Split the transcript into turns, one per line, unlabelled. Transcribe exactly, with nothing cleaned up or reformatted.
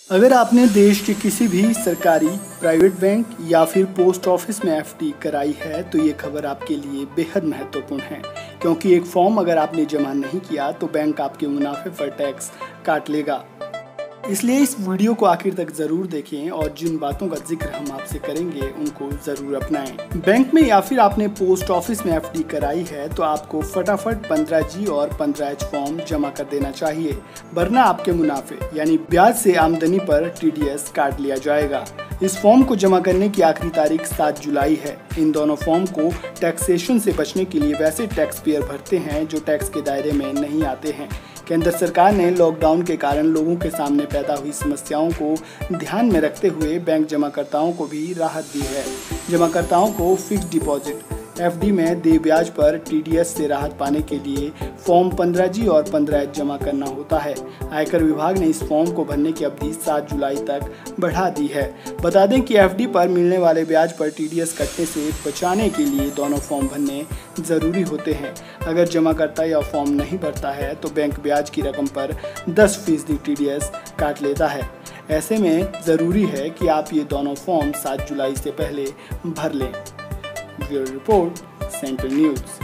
अगर आपने देश के किसी भी सरकारी, प्राइवेट बैंक या फिर पोस्ट ऑफिस में एफडी कराई है तो ये खबर आपके लिए बेहद महत्वपूर्ण है, क्योंकि एक फॉर्म अगर आपने जमा नहीं किया तो बैंक आपके मुनाफे पर टैक्स काट लेगा। इसलिए इस वीडियो को आखिर तक जरूर देखें और जिन बातों का जिक्र हम आपसे करेंगे उनको जरूर अपनाएं। बैंक में या फिर आपने पोस्ट ऑफिस में एफडी कराई है तो आपको फटाफट पंद्रह जी और पंद्रह एच फॉर्म जमा कर देना चाहिए, वरना आपके मुनाफे यानी ब्याज से आमदनी पर टीडीएस काट लिया जाएगा। इस फॉर्म को जमा करने की आखिरी तारीख सात जुलाई है। इन दोनों फॉर्म को टैक्सेशन से बचने के लिए वैसे टैक्स पेयर भरते हैं जो टैक्स के दायरे में नहीं आते हैं। केंद्र सरकार ने लॉकडाउन के कारण लोगों के सामने पैदा हुई समस्याओं को ध्यान में रखते हुए बैंक जमाकर्ताओं को भी राहत दी है। जमाकर्ताओं को फिक्स्ड डिपॉजिट एफडी में दे ब्याज पर टीडीएस से राहत पाने के लिए फॉर्म पंद्रह जी और पंद्रह एच जमा करना होता है। आयकर विभाग ने इस फॉर्म को भरने की अवधि सात जुलाई तक बढ़ा दी है। बता दें कि एफडी पर मिलने वाले ब्याज पर टीडीएस कटने से बचाने के लिए दोनों फॉर्म भरने जरूरी होते हैं। अगर जमाकर्ता या फॉर्म नहीं भरता है तो बैंक ब्याज की रकम पर दस फीसदी टीडीएस काट लेता है। ऐसे में ज़रूरी है कि आप ये दोनों फॉर्म सात जुलाई से पहले भर लें। Bureau report, central news.